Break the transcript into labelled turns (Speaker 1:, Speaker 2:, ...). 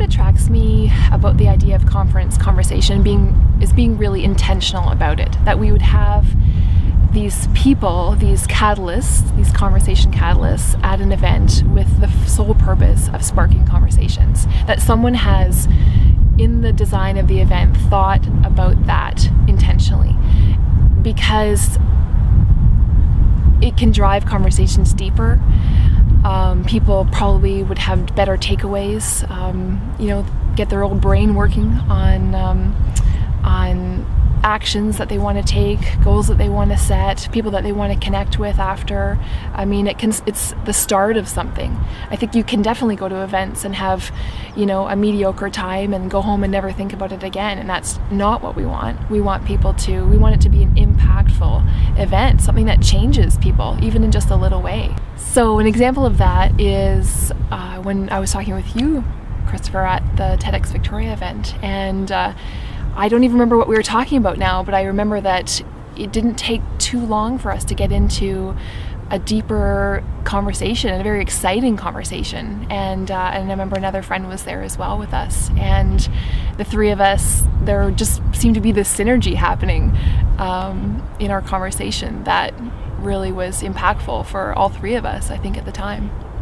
Speaker 1: attracts me about the idea of conversation is being really intentional about it. That we would have these people, these catalysts, these conversation catalysts at an event with the sole purpose of sparking conversations. That someone has, in the design of the event, thought about that intentionally, because it can drive conversations deeper. People probably would have better takeaways, you know, get their old brain working on actions that they want to take, goals that they want to set, people that they want to connect with after. I mean, it's the start of something. I think you can definitely go to events and have, you know, a mediocre time and go home and never think about it again, and that's not what we want. We want it to be an impactful event, something that changes people, even in just a little way. So an example of that is when I was talking with you, Christopher, at the TEDx Victoria event, and I don't even remember what we were talking about now, but I remember that it didn't take too long for us to get into a deeper conversation, and a very exciting conversation. And I remember another friend was there as well with us, and the three of us, there just seemed to be this synergy happening in our conversation that really was impactful for all three of us, I think, at the time.